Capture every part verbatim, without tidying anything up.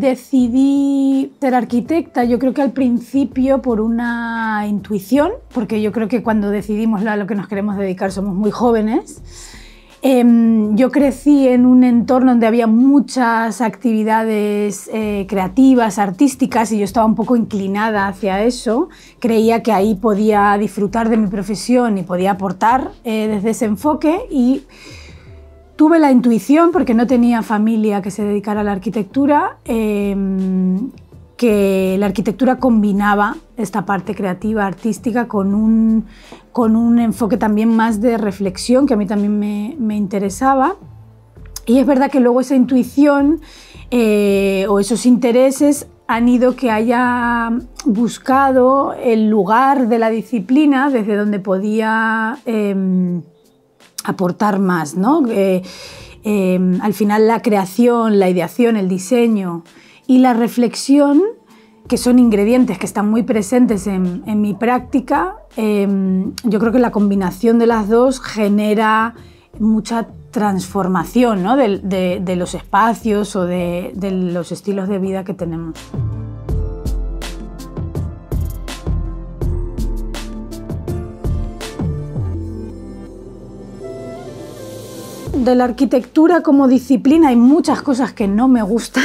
decidí ser arquitecta, yo creo que al principio por una intuición, porque yo creo que cuando decidimos a lo que nos queremos dedicar somos muy jóvenes. Eh, yo crecí en un entorno donde había muchas actividades eh, creativas, artísticas, y yo estaba un poco inclinada hacia eso. Creía que ahí podía disfrutar de mi profesión y podía aportar eh, desde ese enfoque, y tuve la intuición, porque no tenía familia que se dedicara a la arquitectura, eh, que la arquitectura combinaba esta parte creativa, artística, con un, con un enfoque también más de reflexión, que a mí también me, me interesaba. Y es verdad que luego esa intuición eh, o esos intereses han ido que haya buscado el lugar de la disciplina desde donde podía eh, aportar más, ¿no? Eh, eh, al final la creación, la ideación, el diseño y la reflexión, que son ingredientes que están muy presentes en, en mi práctica, eh, yo creo que la combinación de las dos genera mucha transformación, ¿no? de, de, de los espacios o de, de los estilos de vida que tenemos. De la arquitectura como disciplina hay muchas cosas que no me gustan,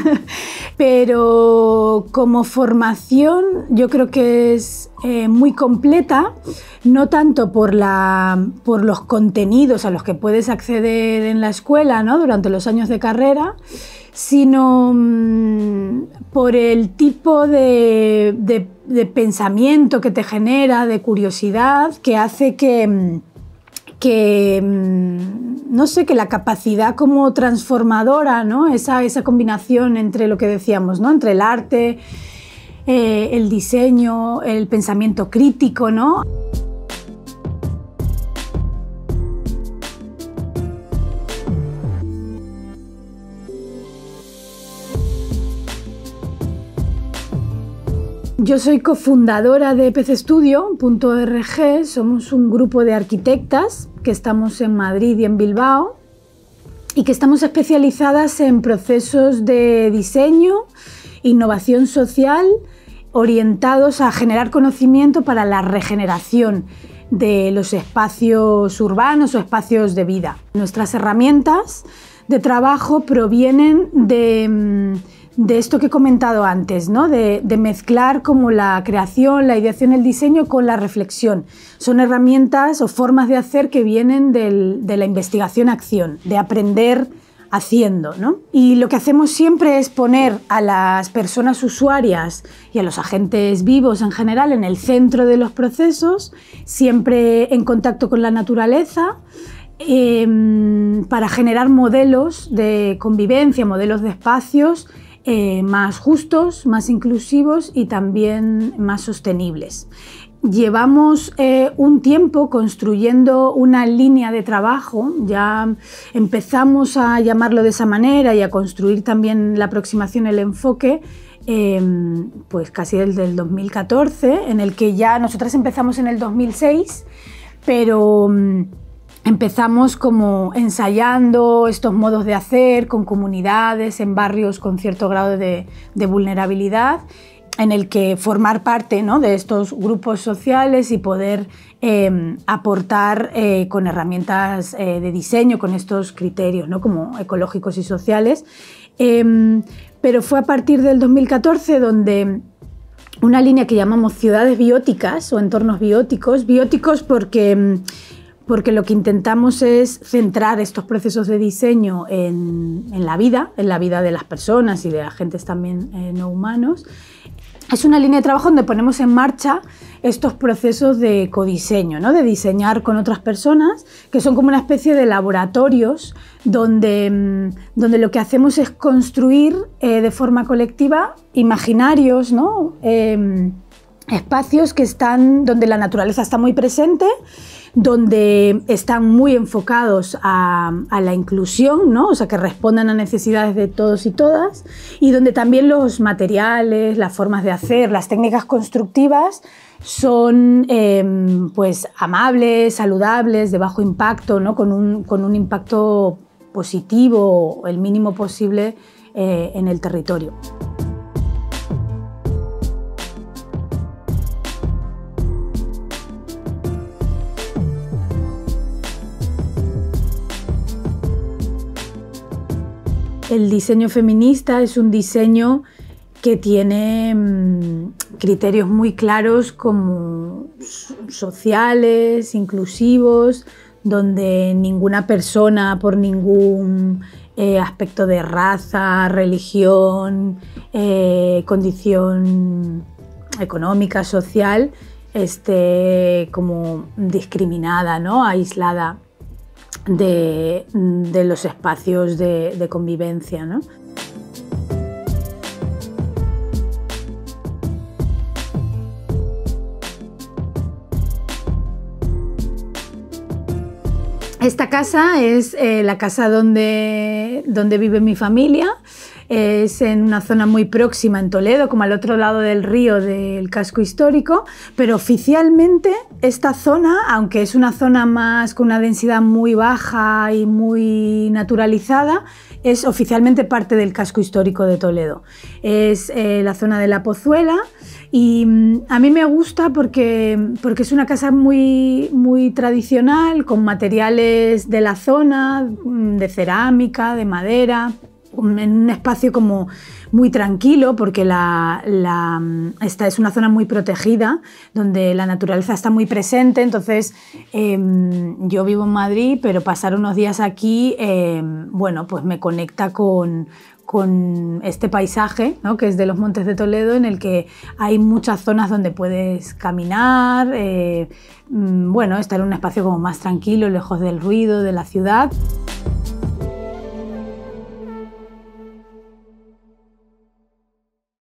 pero como formación yo creo que es eh, muy completa, no tanto por, la, por los contenidos a los que puedes acceder en la escuela, ¿no? Durante los años de carrera, sino mmm, por el tipo de, de, de pensamiento que te genera, de curiosidad, que hace que... que, no sé, que la capacidad como transformadora, ¿no? esa, esa combinación entre lo que decíamos, ¿no? Entre el arte, eh, el diseño, el pensamiento crítico, ¿no? Yo soy cofundadora de P C Studio punto org, somos un grupo de arquitectas que estamos en Madrid y en Bilbao y que estamos especializadas en procesos de diseño, innovación social, orientados a generar conocimiento para la regeneración de los espacios urbanos o espacios de vida. Nuestras herramientas de trabajo provienen de... de esto que he comentado antes, ¿no? de, de mezclar como la creación, la ideación, el diseño con la reflexión. Son herramientas o formas de hacer que vienen del, de la investigación-acción, de aprender haciendo, ¿no? Y lo que hacemos siempre es poner a las personas usuarias y a los agentes vivos en general en el centro de los procesos, siempre en contacto con la naturaleza, eh, para generar modelos de convivencia, modelos de espacios Eh, más justos, más inclusivos y también más sostenibles. Llevamos eh, un tiempo construyendo una línea de trabajo, ya empezamos a llamarlo de esa manera y a construir también la aproximación, el enfoque, eh, pues casi desde el dos mil catorce, en el que ya nosotras empezamos en el dos mil seis, pero empezamos como ensayando estos modos de hacer con comunidades en barrios con cierto grado de, de vulnerabilidad, en el que formar parte, ¿no? de estos grupos sociales y poder eh, aportar eh, con herramientas eh, de diseño, con estos criterios, ¿no? como ecológicos y sociales. Eh, pero fue a partir del dos mil catorce donde una línea que llamamos ciudades bióticas o entornos bióticos, bióticos porque porque lo que intentamos es centrar estos procesos de diseño en, en la vida, en la vida de las personas y de agentes también eh, no humanos. Es una línea de trabajo donde ponemos en marcha estos procesos de codiseño, ¿no? de diseñar con otras personas, que son como una especie de laboratorios donde, donde lo que hacemos es construir eh, de forma colectiva imaginarios, ¿no? eh, espacios que están, donde la naturaleza está muy presente, donde están muy enfocados a, a la inclusión, ¿no? O sea, que respondan a necesidades de todos y todas, y donde también los materiales, las formas de hacer, las técnicas constructivas son eh, pues, amables, saludables, de bajo impacto, ¿no? con, un, con un impacto positivo, el mínimo posible eh, en el territorio. El diseño feminista es un diseño que tiene mmm, criterios muy claros como sociales, inclusivos, donde ninguna persona por ningún eh, aspecto de raza, religión, eh, condición económica, social, esté como discriminada, ¿no? Aislada de, de los espacios de, de convivencia, ¿no? Esta casa es eh, la casa donde, donde vive mi familia. Es en una zona muy próxima en Toledo, como al otro lado del río del casco histórico, pero oficialmente esta zona, aunque es una zona más con una densidad muy baja y muy naturalizada, es oficialmente parte del casco histórico de Toledo. Es eh, la zona de la Pozuela y a mí me gusta porque, porque es una casa muy, muy tradicional, con materiales de la zona, de cerámica, de madera, en un espacio como muy tranquilo, porque la, la, esta es una zona muy protegida, donde la naturaleza está muy presente. Entonces, eh, yo vivo en Madrid, pero pasar unos días aquí, eh, bueno, pues me conecta con, con este paisaje, ¿no? Que es de los Montes de Toledo, en el que hay muchas zonas donde puedes caminar, eh, bueno, estar en un espacio como más tranquilo, lejos del ruido de la ciudad.